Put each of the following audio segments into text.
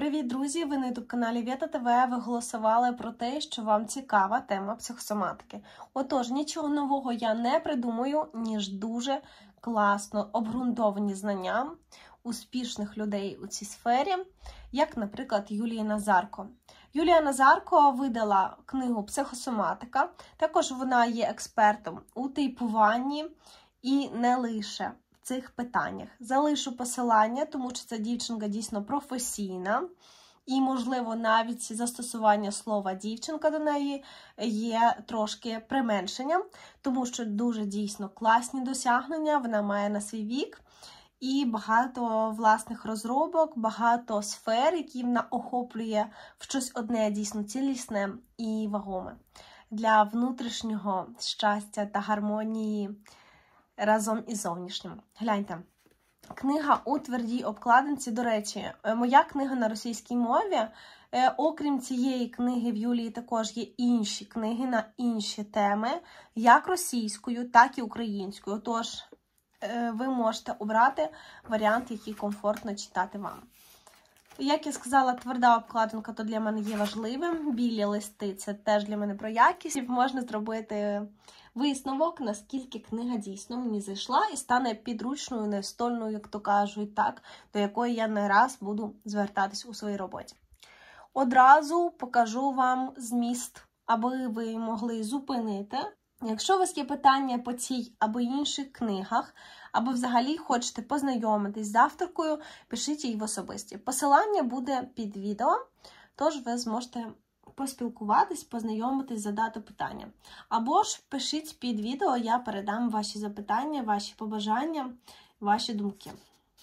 Привіт, друзі! Ви на YouTube-каналі Вета ТВ. Ви голосували про те, що вам цікава тема психосоматики. Отож, нічого нового я не придумую, ніж дуже класно обґрунтовані знання успішних людей у цій сфері, як, наприклад, Юлія Назарко. Юлія Назарко видала книгу «Психосоматика». Також вона є експертом у типуванні і не лише в цих питаннях. Залишу посилання, тому що ця дівчинка дійсно професійна. І, можливо, навіть застосування слова «дівчинка» до неї є трошки применшенням, тому що дуже дійсно класні досягнення вона має на свій вік. І багато власних розробок, багато сфер, які вона охоплює в щось одне дійсно цілісне і вагоме для внутрішнього щастя та гармонії разом із зовнішнім. Гляньте. Книга у твердій обкладинці. До речі, моя книга на російській мові. Окрім цієї книги в Юлії також є інші книги на інші теми, як російською, так і українською. Тож ви можете обрати варіант, який комфортно читати вам. Як я сказала, тверда обкладинка то для мене є важливим. Білі листи – це теж для мене про якість. Можна зробити висновок, наскільки книга дійсно мені зайшла і стане підручною, настольною, як то кажуть, так, до якої я не раз буду звертатись у своїй роботі. Одразу покажу вам зміст, аби ви могли зупинити. Якщо у вас є питання по цій або інших книгах, або взагалі хочете познайомитись з авторкою, пишіть їй в особисті. Посилання буде під відео, тож ви зможете поспілкуватись, познайомитись, задати питання. Або ж пишіть під відео, я передам ваші запитання, ваші побажання, ваші думки.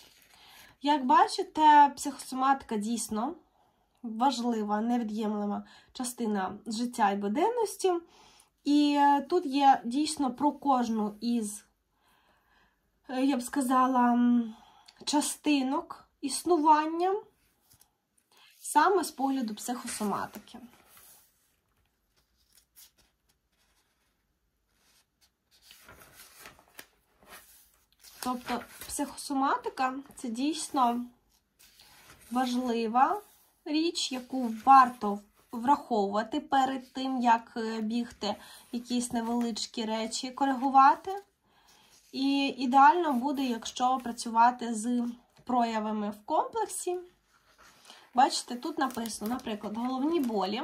Як бачите, психосоматика дійсно важлива, невід'ємлива частина життя і буденності. І тут є дійсно про кожну із, я б сказала, частинок існування саме з погляду психосоматики. Тобто психосоматика – це дійсно важлива річ, яку варто враховувати перед тим, як бігти якісь невеличкі речі, коригувати. І ідеально буде, якщо працювати з проявами в комплексі. Бачите, тут написано, наприклад, головні болі.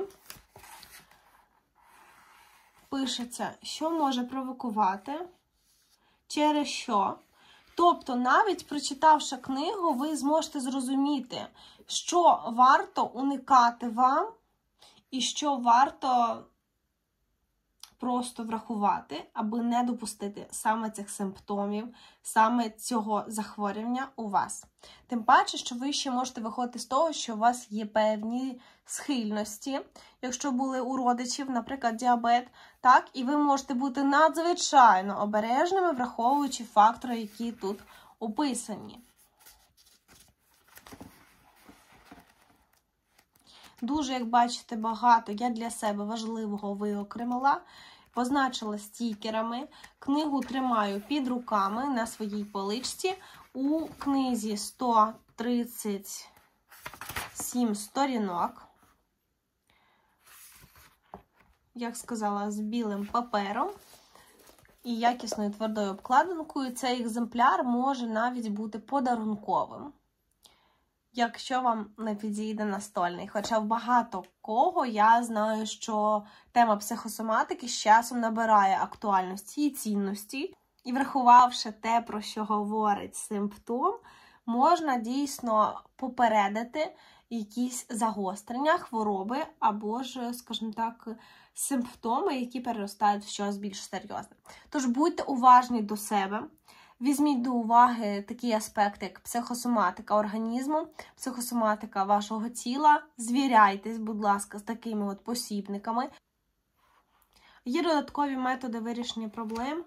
Пишеться, що може провокувати, через що. Тобто, навіть прочитавши книгу, ви зможете зрозуміти, що варто уникати вам, і що варто просто врахувати, аби не допустити саме цих симптомів, саме цього захворювання у вас. Тим паче, що ви ще можете виходити з того, що у вас є певні схильності, якщо були у родичів, наприклад, діабет, так, і ви можете бути надзвичайно обережними, враховуючи фактори, які тут описані. Дуже, як бачите, багато я для себе важливого виокремила, позначила стікерами. Книгу тримаю під руками на своїй поличці. У книзі 137 сторінок. Як сказала, з білим папером і якісною твердою обкладинкою. Цей екземпляр може навіть бути подарунковим, якщо вам не підійде настольний. Хоча в багато кого я знаю, що тема психосоматики з часом набирає актуальності і цінності. І врахувавши те, про що говорить симптом, можна дійсно попередити якісь загострення, хвороби або ж, скажімо так, симптоми, які переростають в щось більш серйозне. Тож будьте уважні до себе. Візьміть до уваги такі аспекти, як психосоматика організму, психосоматика вашого тіла. Звіряйтесь, будь ласка, з такими от посібниками. Є додаткові методи вирішення проблем.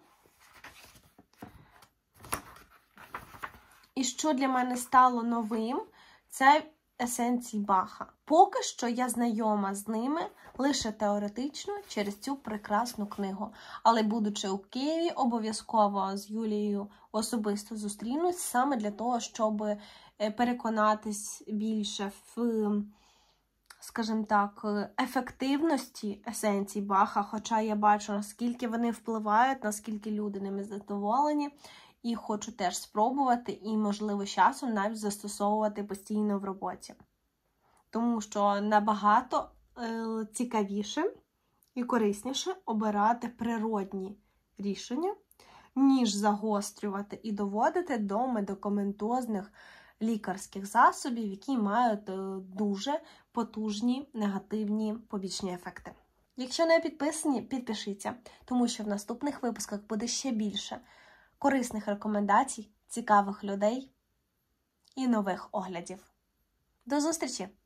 І що для мене стало новим, це есенцій Баха. Поки що я знайома з ними лише теоретично через цю прекрасну книгу. Але будучи у Києві, обов'язково з Юлією особисто зустрінусь саме для того, щоб переконатись більше в, скажімо так, ефективності есенцій Баха, хоча я бачу, наскільки вони впливають, наскільки люди ними задоволені, і хочу теж спробувати і, можливо, з часом навіть застосовувати постійно в роботі. Тому що набагато цікавіше і корисніше обирати природні рішення, ніж загострювати і доводити до медикаментозних лікарських засобів, які мають дуже потужні негативні побічні ефекти. Якщо не підписані, підпишіться, тому що в наступних випусках буде ще більше корисних рекомендацій, цікавих людей і нових оглядів. До зустрічі!